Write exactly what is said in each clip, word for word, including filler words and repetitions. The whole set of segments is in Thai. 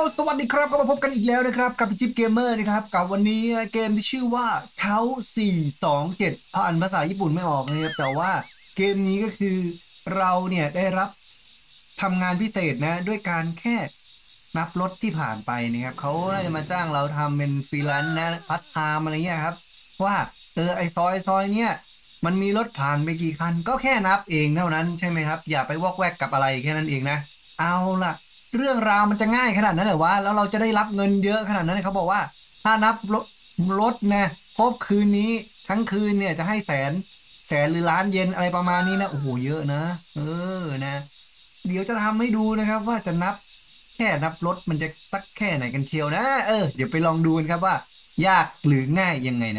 สวัสดีครับก็มาพบกันอีกแล้วนะครับกับจิ๊บเกมเมอร์นะครับกับวันนี้เกมที่ชื่อว่าเขาสี่สองเจ็ดอ่านภาษาญี่ปุ่นไม่ออกนะครับแต่ว่าเกมนี้ก็คือเราเนี่ยได้รับทำงานพิเศษนะด้วยการแค่นับรถที่ผ่านไปนะครับเขาได้มาจ้างเราทำเป็นฟรีแลนซ์นะพาร์ทไทม์อะไรเงี้ยครับว่าเออไอซอยซอยเนี่ยมันมีรถผ่านไปกี่คันก็แค่นับเองเท่านั้นใช่ไหมครับอย่าไปวอกแวกกับอะไรแค่นั้นเองนะเอาล่ะ เรื่องราวมันจะง่ายขนาดนั้นเหรอวะแล้วเราจะได้รับเงินเยอะขนาดนั้นเขาบอกว่าถ้านับรถรถนะครบคืนนี้ทั้งคืนเนี่ยจะให้แสนแสนหรือล้านเยนอะไรประมาณนี้นะโอ้โหเยอะนะเออนะเดี๋ยวจะทำให้ดูนะครับว่าจะนับแค่นับรถมันจะสักแค่ไหนกันเชียวนะเออเดี๋ยวไปลองดูกันครับว่ายากหรือง่ายยังไงนะ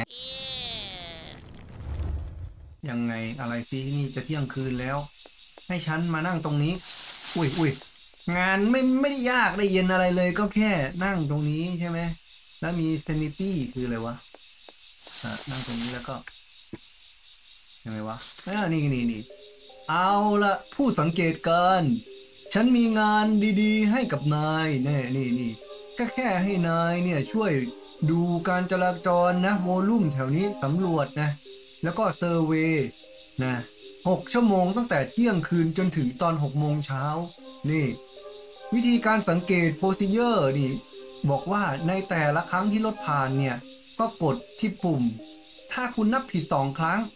ยังไงอะไรซินี่จะเที่ยงคืนแล้วให้ฉันมานั่งตรงนี้อุ้ยอุ้ย งานไม่ไม่ได้ยากได้เย็นอะไรเลยก็แค่นั่งตรงนี้ใช่ไหมแล้วมี sanity คืออะไรวะอ่ะนั่งตรงนี้แล้วก็ยังไงวะอ่านี่นี่นี่เอาละผู้สังเกตการฉันมีงานดีๆให้กับนายแน่นี่นี่ก็แค่ให้นายเนี่ยช่วยดูการจราจรนะโวลุ่มแถวนี้สำรวจนะแล้วก็เซอร์เวย์นะหกชั่วโมงตั้งแต่เที่ยงคืนจนถึงตอนหกโมงเช้านี่ วิธีการสังเกต procedure นี่บอกว่าในแต่ละครั้งที่รถผ่านเนี่ยก็กดที่ปุ่มถ้าคุณนับผิดสองครั้ง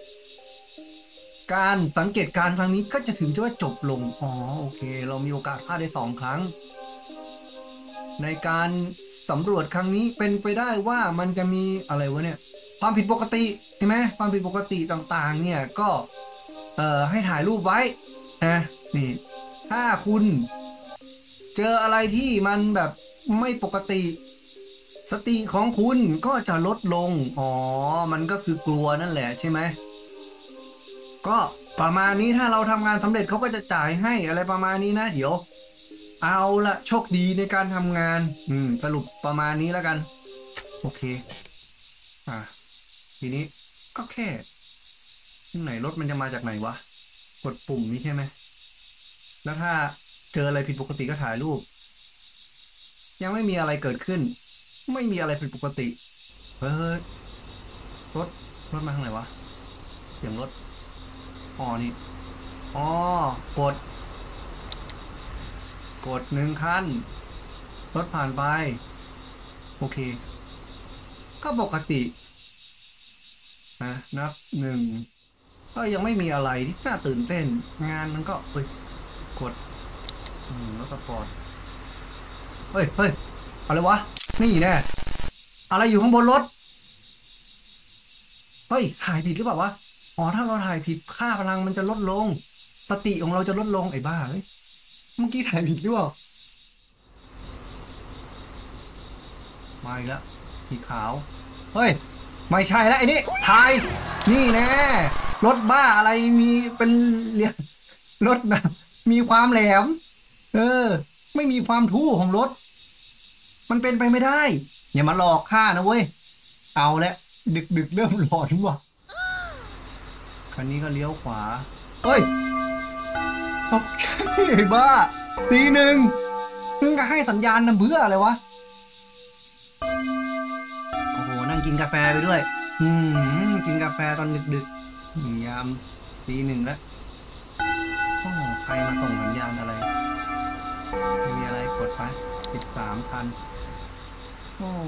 การสังเกตการครั้งนี้ก็จะถือว่าจบลงอ๋อโอเคเรามีโอกาสพลาดได้สองครั้งในการสำรวจครั้งนี้เป็นไปได้ว่ามันจะมีอะไรวะเนี่ยความผิดปกติใช่ไหมความผิดปกติต่างๆเนี่ยก็เอ่อให้ถ่ายรูปไว้นะนี่ถ้าคุณเจออะไรที่มันแบบไม่ปกติสติของคุณก็จะลดลงอ๋อมันก็คือกลัวนั่นแหละใช่ไหมก็ประมาณนี้ถ้าเราทำงานสำเร็จเขาก็จะจ่ายให้อะไรประมาณนี้นะเดี๋ยวเอาละโชคดีในการทำงานอืมสรุปประมาณนี้แล้วกันโอเคอ่ะทีนี้ก็แค่ไหนรถมันจะมาจากไหนวะกดปุ่มนี้ใช่ไหมแล้วถ้าเจออะไรผิดปกติก็ถ่ายรูปยังไม่มีอะไรเกิดขึ้นไม่มีอะไรผิดปกติเฮ้ยรถรถมาทางไหนวะเสียงรถอ๋อนี่อ๋อกดกดหนึ่งคันรถผ่านไปโอเคก็ปกตินะนับหนึ่งก็ยังไม่มีอะไรที่น่าตื่นเต้นงานมันก็เอ้ยกดอืมรถสปอร์ตเฮ้ยเฮ้ยอะไรวะนี่แน่อะไรอยู่ข้างบนรถเฮ้ยถ่ายผิดหรือเปล่าวะอ๋อถ้าเราถ่ายผิดค่าพลังมันจะลดลงสติของเราจะลดลงไอ้บ้าเฮ้ยเมื่อกี้ถ่ายผิดหรือเปล่ามาอีกแล้วสีขาวเฮ้ยไม่ใช่แล้วไอ้นี่ถ่ายนี่แน่รถบ้าอะไรมีเป็นเรียรถนะมีความแหลมเออไม่มีความทู่ของรถมันเป็นไปไม่ได้อย่ามาหลอกข้านะเว้ยเอาละดึกดึกเริ่มหลอนว่ะคันนี้ก็เลี้ยวขวาเฮ้ยตกใจไอ้บ้าตีหนึ่งมึงจะให้สัญญาณนำเพื่ออะไรวะโอ้โหนั่งกินกาแฟไปด้วยอืมกินกาแฟตอนดึกดึกยามตีหนึ่งแล้วโอ้ใครมาส่งสัญญาณอะไรไม่มีอะไรกดไปสิบสามคันโอ้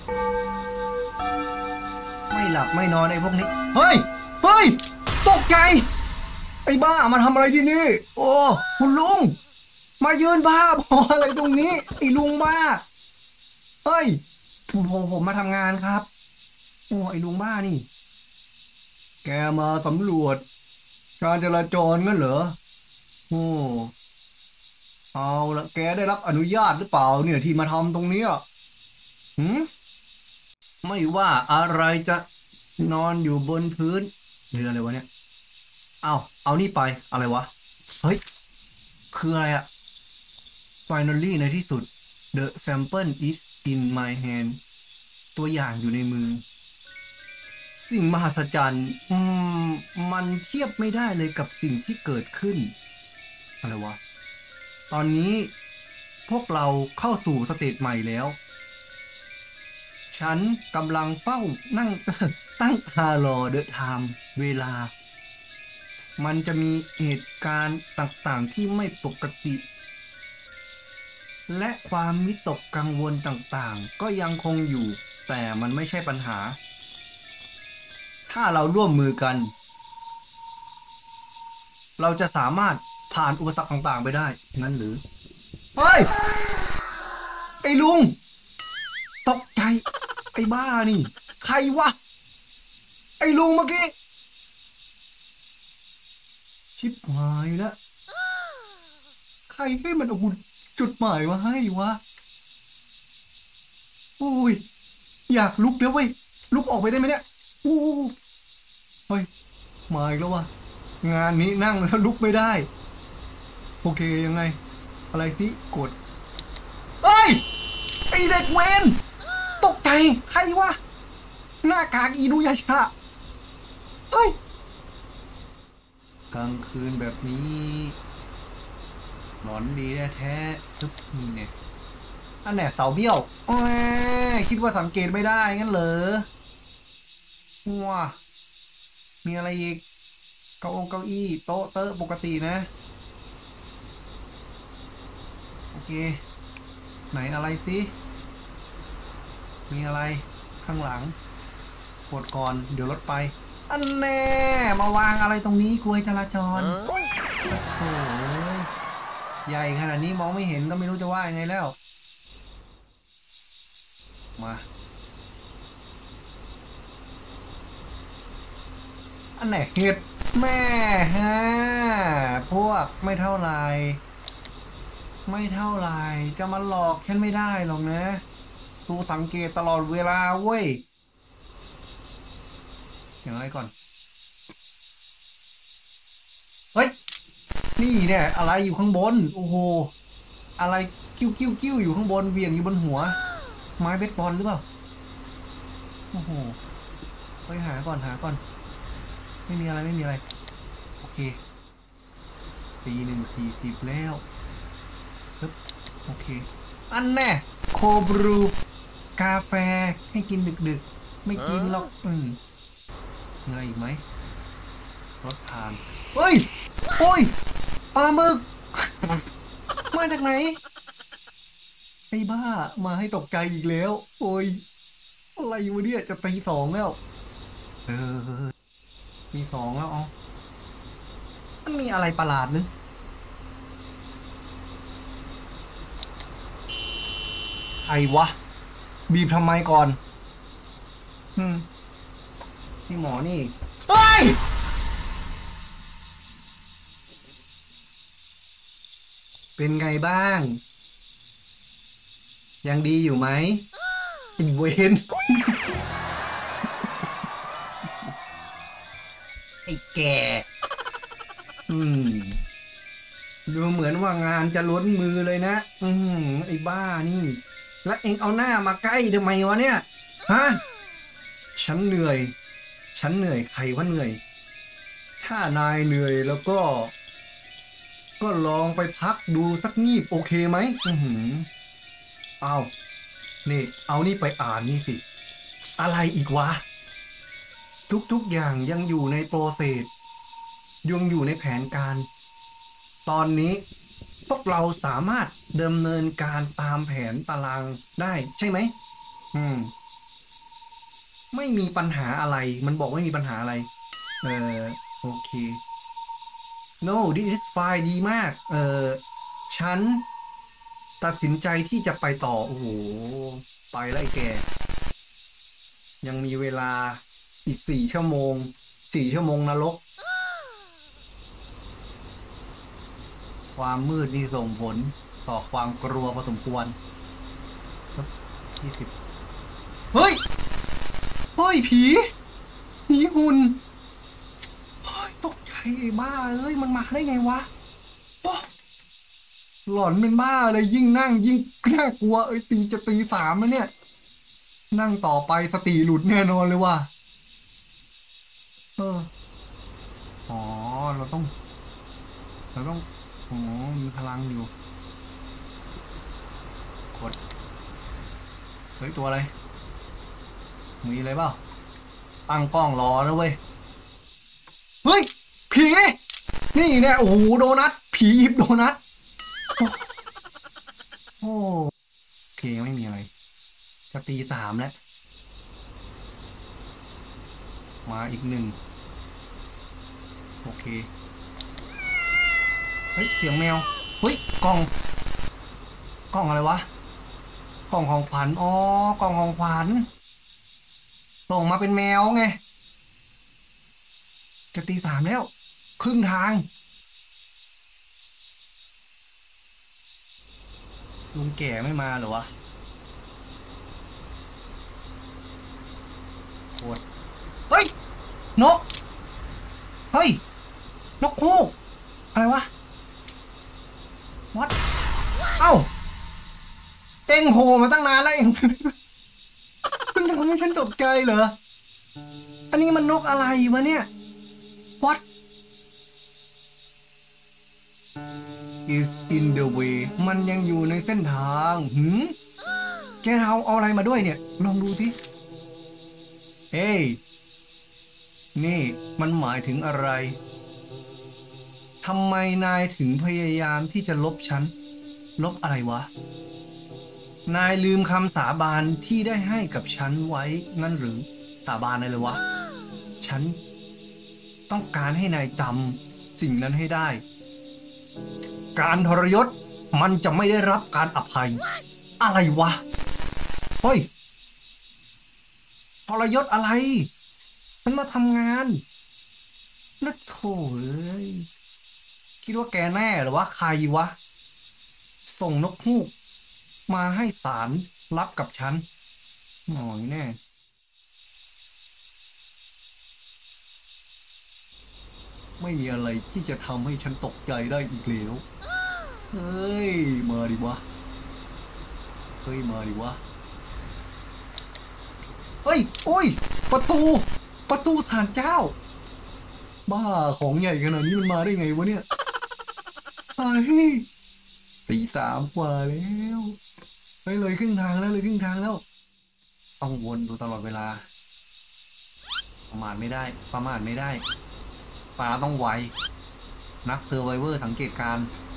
ไม่หลับไม่นอนไอ้พวกนี้เฮ้ยเฮ้ยตกใจไอ้บ้ามาทำอะไรที่นี่โอ้คุณลุงมายืนบ้าบออะไรตรงนี้ไอ้ลุงบ้าเฮ้ยผมผมผมมาทำงานครับโอ้ไอ้ลุงบ้านี่แกมาสำรวจการจราจรงั้นเหรอโอ้เอาละแกได้รับอนุญาตหรือเปล่าเนี่ยที่มาทำตรงนี้หืมไม่ว่าอะไรจะนอนอยู่บนพื้นเรืออะไรวะเนี่ยเอาเอานี่ไปอะไรวะเฮ้ยคืออะไรอะ finally ในที่สุด the sample is in my hand ตัวอย่างอยู่ในมือสิ่งมหัศจรรย์อืมมันเทียบไม่ได้เลยกับสิ่งที่เกิดขึ้นอะไรวะตอนนี้ผพวกเราเข้าสู่สเตจใหม่แล้วฉันกำลังเฝ้านั่ง ตั้งตารอเดอะไทม์เวลามันจะมีเหตุการณ์ต่างๆที่ไม่ปกติและความวิตกกังวลต่างๆก็ยังคงอยู่แต่มันไม่ใช่ปัญหาถ้าเราร่วมมือกันเราจะสามารถผ่านอุปสรรคต่างๆไปได้งั้นหรือเฮ้ยไอ้ลุงตกใจไอ้บ้านี่ใครวะไอ้ลุงเมื่อกี้ชิบหายแล้วใครให้มันเอาจุดหมายมาให้วะโอ้ยอยากลุกแล้วเว้ยลุกออกไปได้ไหมเนี่ยโอ้เฮ้ยมาอีกแล้ววะงานนี้นั่งแล้วลุกไม่ได้โอเคยังไงอะไรสิกดเอ้ยไอเด็กเวนตกใจใครวะหน้ากากอีนุยาชะเฮ้ยกลางคืนแบบนี้หนอนดีแท้ๆทึบนี่เนี่ยอันแหนเสาเบี้ยวคิดว่าสังเกตไม่ได้งั้นเหรอว้ามีอะไรอีกเก้าองเก้าอี้โต๊ะเต๊ะปกตินะโอเคไหนอะไรสิมีอะไรข้างหลังกดก่อนเดี๋ยวรถไปอันแน่มาวางอะไรตรงนี้กลวยจราจรโอ้ยใหญ่ขนาดนี้มองไม่เห็นก็ไม่รู้จะว่ายังไงแล้วมาอันไหนเห็ดแม่ฮะพวกไม่เท่าไรไม่เท่าไรจะมาหลอกฉันไม่ได้หรอกนะตูสังเกตตลอดเวลาเว้ยอย่างไรก่อนเฮ้ยนี่เนี่ยอะไรอยู่ข้างบนโอ้โหอะไรกิ้วกิ้วกิ้วอยู่ข้างบนเวียงอยู่บนหัวไม้เบสบอลหรือเปล่าโอ้โหไปหาก่อนหาก่อนไม่มีอะไรไม่มีอะไรโอเคตีหนึ่งสี่สิบแล้วปึ๊บโอเคอันแน่โคบรูกาแฟให้กินดึกๆไม่กินหรอกอืมมีอะไรอีกไหมรถผ่านเฮ้ยโอ้ยปลาหมึกมาจากไหนไอ้บ้ามาให้ตกใจอีกแล้วโอ้ยอะไรวะเนี่ยจะตีสองแล้วเออมีสองแล้วอ๋อมันมีอะไรประหลาดนึกใครวะบีบทำไมก่อนอืมพี่หมอนี่เฮ้ยเป็นไงบ้างยังดีอยู่ไหมอีเวนไอ้แก่อืมดูเหมือนว่างานจะล้นมือเลยนะอืมไอ้บ้านี่แล้วเอ็งเอาหน้ามาใกล้ทำไมวะเนี่ยฮะฉันเหนื่อยฉันเหนื่อยใครว่าเหนื่อยถ้านายเหนื่อยแล้วก็ก็ลองไปพักดูสักงีบโอเคไหมอือหือเอานี่เอานี่ไปอ่านนี่สิอะไรอีกวะทุกๆอย่างยังอยู่ในโปรเซสยังอยู่ในแผนการตอนนี้พวกเราสามารถดำเนินการตามแผนตารางได้ใช่ไหมอืมไม่มีปัญหาอะไรมันบอกไม่มีปัญหาอะไรเออโอเค no this is fine ดีมากเออฉันตัดสินใจที่จะไปต่อโอ้โหไปแล้วไอ้แกยังมีเวลาอีกสี่ชั่วโมงสี่ชั่วโมงนรกความมืดนี่ส่งผลต่อความกลัวพอสมควรยี่สิบเฮ้ยเฮ้ยผีผีหุ่นเฮ้ยตกใจไอ้บ้าเอ้ยมันมาได้ไงวะโอ้หลอนเป็นบ้าเลยยิ่งนั่งยิ่งน่ากลัวเอ้ยตีจะตีสามแล้วเนี่ยนั่งต่อไปสติหลุดแน่นอนเลยว่ะเอออ๋อเราต้องเราต้องอ๋อมีพลังอยู่กดเฮ้ยตัวอะไรมีอะไรเปล่าตั้งกล้องรอแล้วเว้ยเฮ้ยผีนี่เนี่ยโอ้โหโดนัทผีหยิบโดนัทโอ้โอเคไม่มีอะไรจะตีสามแล้วมาอีกหนึ่งโอเคเฮ้ยเสียงแมวเฮ้ยกล่องกล่องอะไรวะกล่องของขวัญอ๋อกล่องของขวัญส่งมาเป็นแมวไงจะตีสามแล้วครึ่งทางลุงแก่ไม่มาเหรอวะโคตรเฮ้ยนกเฮ้ยนกฮูกอะไรวะวัดเอ้าเต็งโผล่มาตั้งนานแล้วเองเพิ่งทำให้ฉันตกใจเหรออันนี้มันนกอะไรวะเนี่ย What is in the way มันยังอยู่ในเส้นทางหืมแกเอาเอาอะไรมาด้วยเนี่ยลองดูสิเฮ้ยนี่มันหมายถึงอะไรทำไมนายถึงพยายามที่จะลบฉันลบอะไรวะนายลืมคำสาบานที่ได้ให้กับฉันไว้งั้นหรือสาบานอะไรเลยวะฉันต้องการให้นายจำสิ่งนั้นให้ได้การทรยศมันจะไม่ได้รับการอภัยอะไรวะเฮ้ยทรยศอะไรฉันมาทำงานนึกโถ่เอ้ยคิดว่าแกแน่หรือว่าใครวะส่งนกฮูกมาให้ศาลรับกับฉันหน่อยแน่ไม่มีอะไรที่จะทำให้ฉันตกใจได้อีกแล้วเฮ้ยมาดิวะเฮ้ยมาดิวะเฮ้ยโอ้ยประตูประตูศาลเจ้าบ้าของใหญ่ขนาดนี้มันมาได้ไงวะเนี่ยไอ้ตีสามกว่าแล้วเฮ้ยเลยครึ่งทางแล้วเลยครึ่งทางแล้วต้องวนดูตลอดเวลาประมาทไม่ได้ประมาทไม่ได้ปลาต้องไวนักเซอร์ไวเวอร์สังเกตการ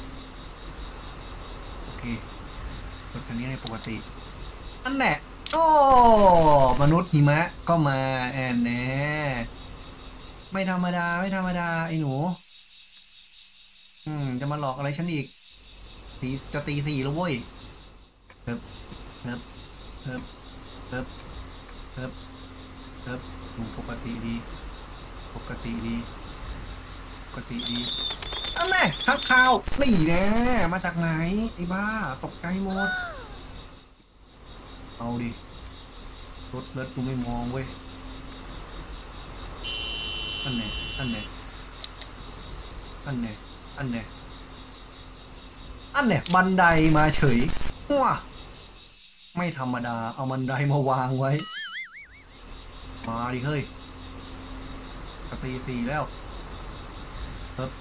โอเครถคันนี้ในปกติอันแหละโอ้มนุษย์หิมะก็มาแอนแน่ไม่ธรรมดาไม่ธรรมดาไอ้หนูอืมจะมาหลอกอะไรฉันอีกตีจะตีสี่แล้วเว้ยเฮิบเฮิบเฮิบเฮิบเฮิบเฮิบปกติดีปกติดีปกติดีอันแน่ข้างข่าวนี่แน่มาจากไหนไอ้บ้าตกใจหมดเอาดิรถเลิศตูไม่มองเว้ยอันไหนอันไหนอันไหนอันไหนอันไหนบันไดมาเฉยว้าไม่ธรรมดาเอาบันไดมาวางไว้มาดิเฮ้ยตีสี่แล้วเฮ้ย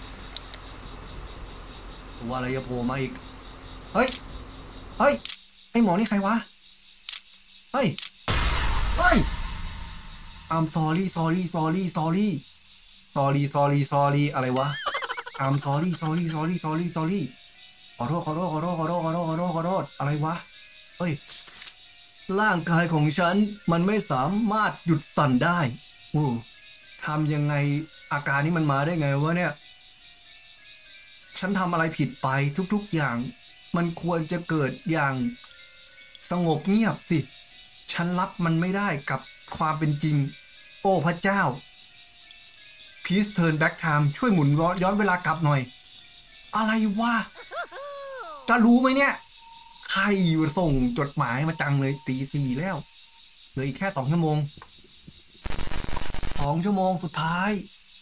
ว่าอะไรจะโผล่มาอีกเฮ้ยเฮ้ยไอหมอนี่ใครวะเฮ้ยเฮ้ย I'm sorry sorry sorry sorry sorry sorry sorry อะไรวะ I'm sorry sorry sorry sorry sorry ขอโทษขอโทษขอโทษขอโทษขอโทษขอโทษขอโทษอะไรวะเฮ้ยร่างกายของฉันมันไม่สามารถหยุดสั่นได้โอ้ทำยังไงอาการนี้มันมาได้ไงวะเนี่ยฉันทำอะไรผิดไปทุกๆอย่างมันควรจะเกิดอย่างสงบเงียบสิฉันรับมันไม่ได้กับความเป็นจริงโอ้พระเจ้า Please turn back time ช่วยหมุนย้อนเวลากลับหน่อยอะไรวะจะรู้ไหมเนี่ยใครส่งจดหมายมาจังเลยตีสี่แล้วเหลืออีกแค่สองชั่วโมงสองชั่วโมงสุดท้าย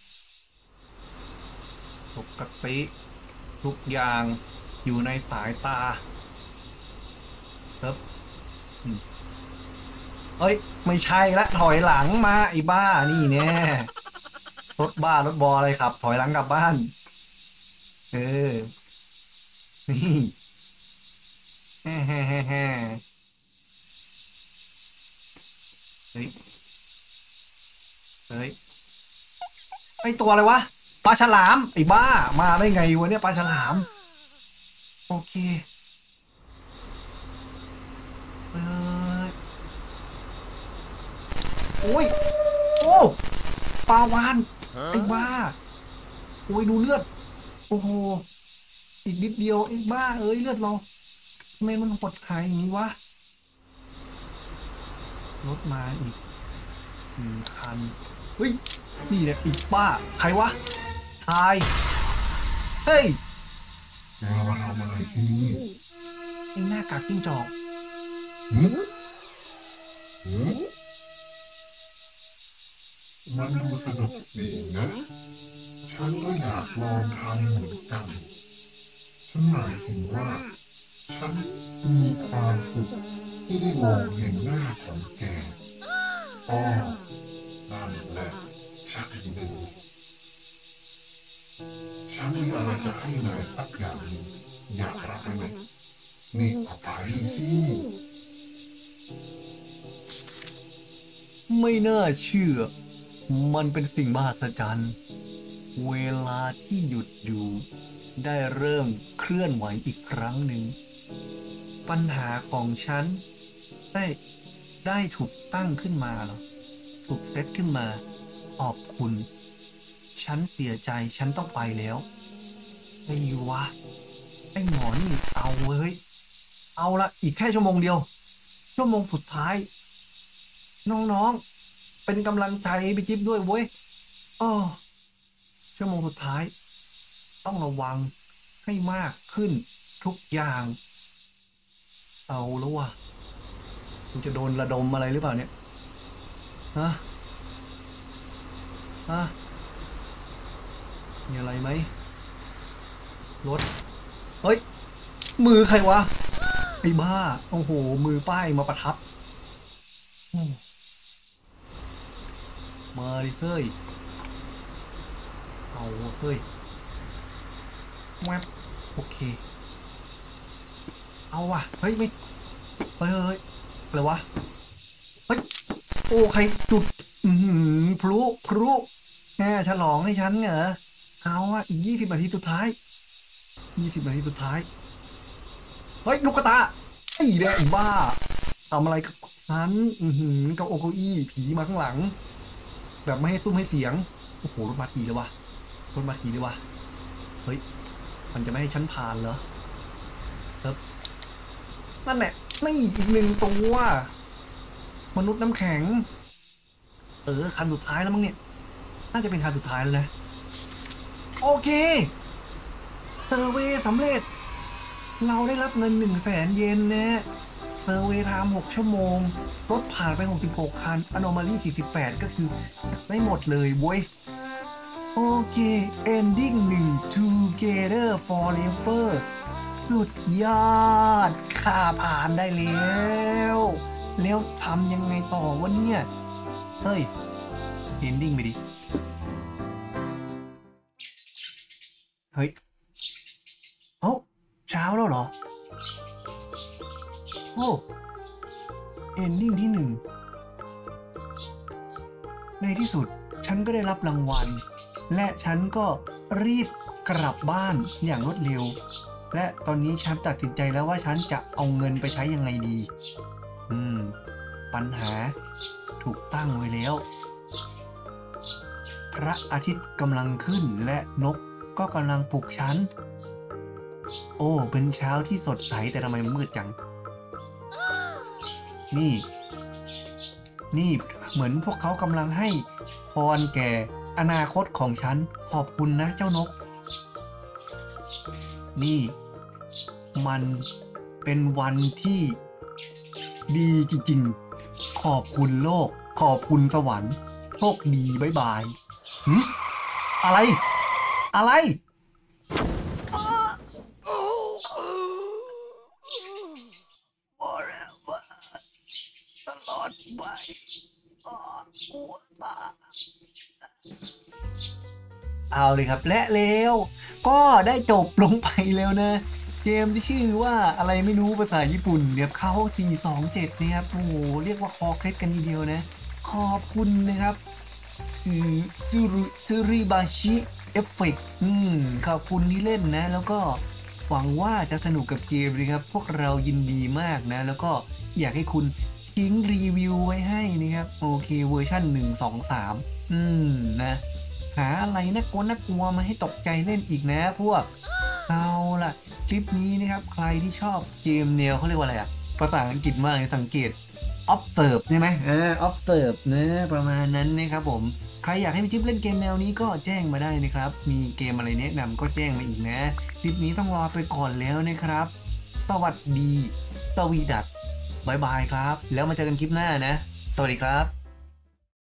ปกติทุกอย่างอยู่ในสายตาครับเอ้ยไม่ใช่ละถอยหลังมาไอ้บ้านี่แน่รถบ้ารถบออะไรครับถอยหลังกลับบ้านเออนี่แฮ่แฮ่แฮ่แฮ่เฮ้ยเฮ้ยไอตัวอะไรวะปลาฉลามไอ้บ้ามาได้ไงวะเนี่ยปลาฉลามโอเคเฮ้ยโอ้ยโอ้ปลาวานไอ้บ้าโอ้ยดูเลือดโอ้โหอีกนิดเดียวไอ้บ้าเอ้ยเลือดเราทำไมมันหดหายอย่างนี้วะรถมาอีกหนึ่งคันเฮ้ยนี่เนี่ยอีกบ้าใครวะทายเฮ้ยแกมาทำอะไรที่นี่ไอ้หน้ากากจิ้งจอกหืมหืมมันดูสนุกดีนะ ฉันก็อยากลองทำเหมือนกัน ฉันหมายถึงว่า ฉันมีความสุขที่ได้มองเห็นหน้าของแกอ๋อนั่นแหละชักดีฉันมีอะไรจะให้นายสักอย่างหนึ่งอยากรับไหมนี่เอาไปสิไม่น่าเชื่อมันเป็นสิ่งมหัศจรรย์เวลาที่หยุดอยู่ได้เริ่มเคลื่อนไหวอีกครั้งหนึ่งปัญหาของฉันได้ได้ถูกตั้งขึ้นมาเหรอถูกเซตขึ้นมาขอบคุณฉันเสียใจฉันต้องไปแล้วไอ้วะไอ้หมอนี่เอาเว้ยเอาละอีกแค่ชั่วโมงเดียวชั่วโมงสุดท้ายน้องๆเป็นกำลังใจไปจิ๊บด้วยเว้ยอ้อชั่วโมงสุดท้ายต้องระวังให้มากขึ้นทุกอย่างเอาแล้ววะมันจะโดนระดมอะไรหรือเปล่าเนี่ยฮะฮะมีอะไรไหมรถเฮ้ยมือใครวะไอ้บ้าโอ้โหมือป้ายมาประทับมาดิเฮ้ยเอาเฮ้ยแวบโอเคเอาว่ะเฮ้ยไม่เฮ้ยเฮ้ยอะไรวะเฮ้ยโอ้ใครจุดอืมพลุพลุแหมฉลองให้ฉันเหรอเอาอ่ะอีกยี่สิบนาทีสุดท้ายยี่สิบนาทีสุดท้ายเฮ้ยลูกกระตาไอ้แดงบ้าทำอะไรกับฉันอือหือกับโอโคอี้ผีมาข้างหลังแบบไม่ให้ตุ้มให้เสียงโอ้โหรถมาทีเลยวะรถมาทีเลยวะเฮ้ยมันจะไม่ให้ฉันผ่านเหรอครับนั่นแหละนี่อีกหนึ่งตัวมนุษย์น้ำแข็งเออคันสุดท้ายแล้วมั้งเนี่ยน่าจะเป็นคันสุดท้ายแล้วนะโอเคเซอร์เวย์สำเร็จเราได้รับเงินหนึ่งแสนเยนนะเซอร์เวย์ไทม์หกชั่วโมงรถผ่านไปหกสิบหกคันอโนมาลีสี่สิบแปดก็คือไม่หมดเลยเว้ยโอเค ending หนึ่ง together forever สุดยอดข้าผ่านได้แล้วแล้วทำยังไงต่อวะเนี่ยเฮ้ย ending ไปดิเฮ้ยเอ้าเช้าแล้วเหรอโอ้ ending ที่หนึ่งในที่สุดฉันก็ได้รับรางวัลและฉันก็รีบกลับบ้านอย่างรวดเร็วและตอนนี้ฉันตัดสินใจแล้วว่าฉันจะเอาเงินไปใช้ยังไงดีอืมปัญหาถูกตั้งไว้แล้วพระอาทิตย์กำลังขึ้นและนกก็กำลังปลุกฉันโอ้เป็นเช้าที่สดใสแต่ทำไมมันมืดจังนี่นี่เหมือนพวกเขากำลังให้พรแก่อนาคตของฉันขอบคุณนะเจ้านกนี่มันเป็นวันที่ดีจริงๆขอบคุณโลกขอบคุณสวรรค์โชคดีบ๊ายบายหืมอะไรอะไรตลอดไปเอาเลยครับและแล้วก็ได้จบลงไปแล้วนะเกมที่ชื่อว่าอะไรไม่รู้ภาษาญี่ปุ่นเนี่ยเขาสี่สองเจ็ดนะครับโอ้โหเรียกว่าคอเคล็ดกันทีเดียวนะขอบคุณนะครับซูซูรุซูริบาชิเอฟเฟกอืมขอบคุณที่เล่นนะแล้วก็หวังว่าจะสนุกกับเกมนะครับพวกเรายินดีมากนะแล้วก็อยากให้คุณทิ้งรีวิวไว้ให้นะครับโอเคเวอร์ชันหนึ่ง สอง สามอืมนะหาอะไรน่ากลัวน่ากลัวมาให้ตกใจเล่นอีกนะพวกเอาล่ะ คลิปนี้นะครับใครที่ชอบเกมแนวเขาเรียกว่าอะไรอะภาษาอังกฤษมากเลยสังเกต observe ใช่ไหมอ่า observe นะประมาณนั้นนะครับผมใครอยากให้พี่จิ๊บเล่นเกมแนวนี้ก็แจ้งมาได้นะครับมีเกมอะไรแนะนำก็แจ้งมาอีกนะคลิปนี้ต้องรอไปก่อนแล้วนะครับสวัสดีสวีดัตบายบายครับแล้วมาเจอกันคลิปหน้านะสวัสดีครับ